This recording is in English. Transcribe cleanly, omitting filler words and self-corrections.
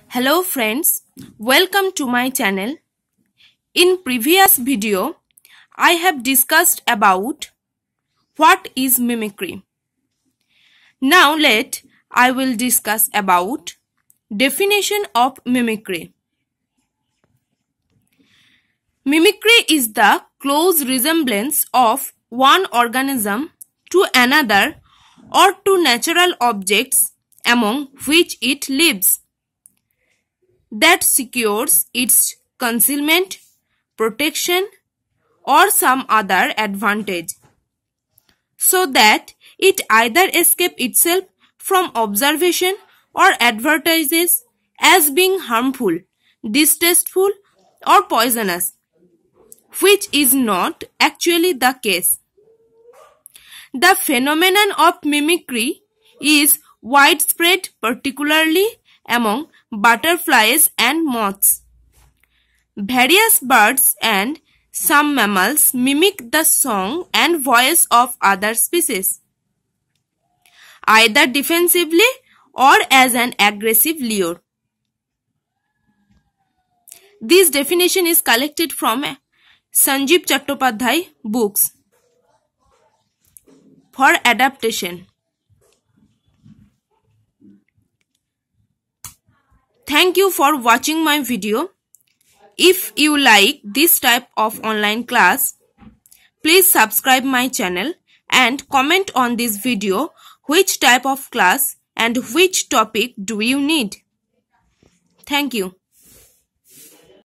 Hello friends, welcome to my channel. In previous video, I have discussed about what is mimicry. Now I will discuss about definition of mimicry. Mimicry is the close resemblance of one organism to another or to natural objects among which it lives, that secures its concealment, protection, or some other advantage, so that it either escape itself from observation or advertises as being harmful, distasteful, or poisonous, which is not actually the case. The phenomenon of mimicry is widespread, particularly among butterflies and moths. Various birds and some mammals mimic the song and voice of other species, either defensively or as an aggressive lure. This definition is collected from Sanjib books. For adaptation. Thank you for watching my video. If you like this type of online class, please subscribe my channel and comment on this video which type of class and which topic do you need. Thank you.